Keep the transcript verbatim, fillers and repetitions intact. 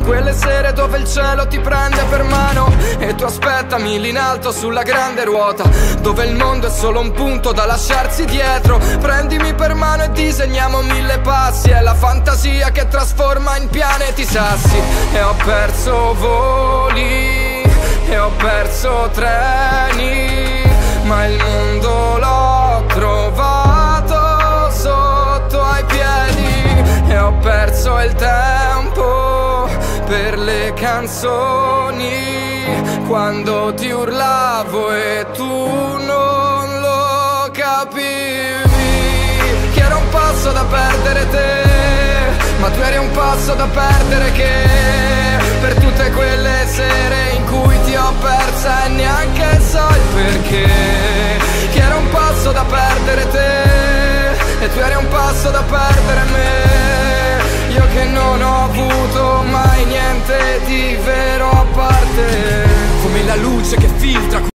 quelle sere dove il cielo ti prende per mano e tu aspettami lì in alto sulla grande ruota, dove il mondo è solo un punto da lasciarsi dietro. Prendimi per mano e disegniamo mille passi, è la fantasia che trasforma in pianeti sassi. E ho perso voli, e ho perso treni, ma il mondo l'ho trovato sotto ai piedi. E ho perso il tempo per le canzoni, quando ti urlavo e tu non lo capivi. Che ero un passo da perdere te, ma tu eri un passo da perdere che, per tutte quelle sere in cui ti ho persa e neanche so il perché. Che ero un passo da perdere te e tu eri un passo da perdere me. Io che non ho avuto mai niente di vero a parte, come la luce che filtra